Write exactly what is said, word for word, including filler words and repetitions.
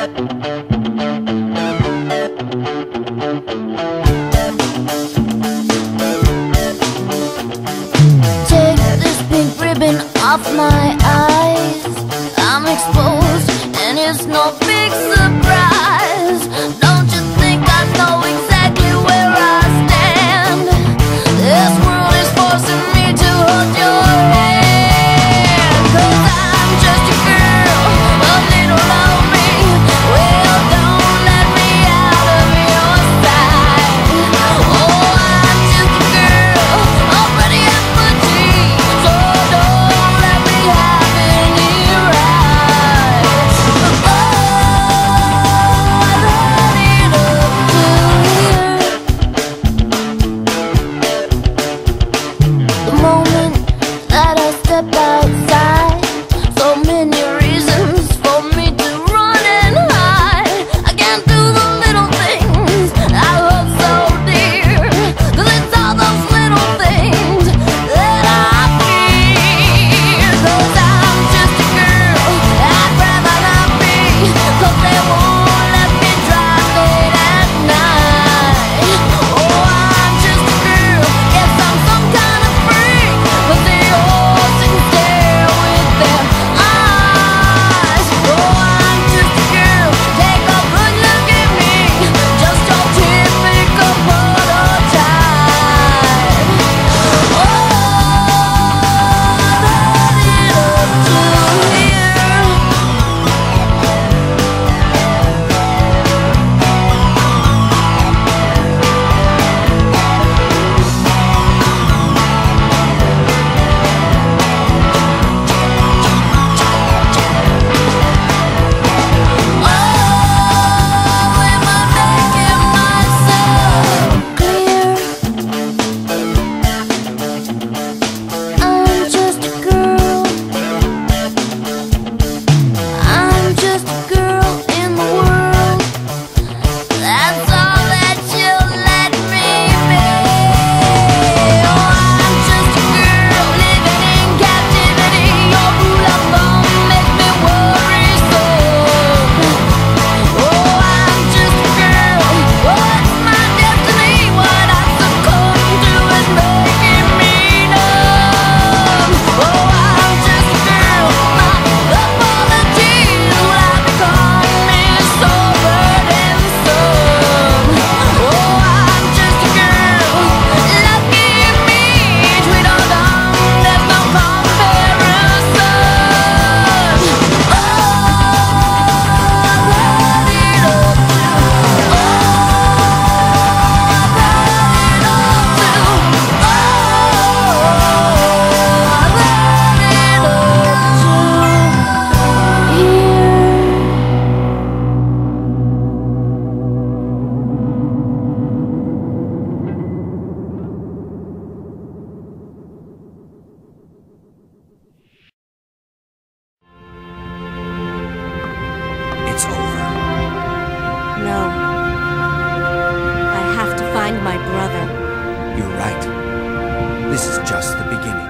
Off my eyes, I'm exposed, and it's no big surprise. Don't you think I know exactly where I stand? This world is forcing me to hold your hand. 'Cause I'm just a girl, a little lonely. Well, don't let me out of your sight. Oh, I'm just a girl, already at the G, so don't outside, so many reasons for me to run and hide. I can't do the little things I love so dear, 'cause it's all those little things that I fear. 'Cause I'm just a girl, I'd rather not be, 'cause they won't let me drive late at night. Oh, I'm just a girl, yes, I'm some kind of freak, 'cause they all sing stare with their eyes. Oh, I'm just a girl, take a good look at me, just your typical prototype. Oh, I love it up to here. It's over. No. I have to find my brother. You're right. This is just the beginning.